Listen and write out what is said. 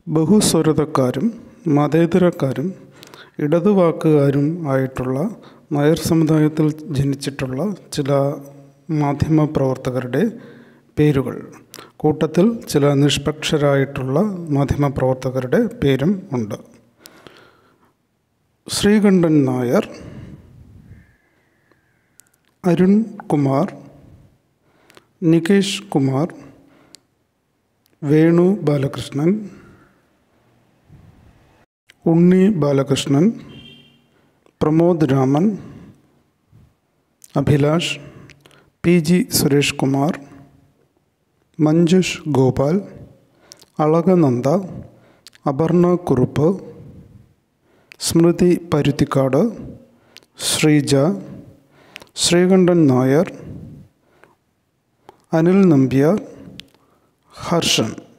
ബഹുസ്വരതക്കാരും മതേതരക്കാരും ഇടതുവാക്കുകാരും ആയിട്ടുള്ള നായർ സമുദായത്തിൽ ജനിച്ചിട്ടുള്ള ചില മാധ്യമപ്രവർത്തകരുടെ പേരുകൾ. കൂട്ടത്തിൽ ചില നിഷ്പക്ഷരായിട്ടുള്ള മാധ്യമപ്രവർത്തകരുടെ പേരും ഉണ്ട്. ശ്രീകണ്ഠൻ നായർ, അരുൺ കുമാർ, നികേഷ് കുമാർ, വേണു ബാലകൃഷ്ണൻ, ഉണ്ണി ബാലകൃഷ്ണൻ, പ്രമോദ് രാമൻ, അഭിലാഷ്, PG സുരേഷ് കുമാർ, മഞ്ജുഷ് ഗോപാൽ, അളകനന്ദ, അപർണ കുറുപ്പ്, സ്മൃതി പരുത്തിക്കാട്, ശ്രീജ, ശ്രീകണ്ഠൻ നായർ, അനിൽ നമ്പ്യാർ, ഹർഷൻ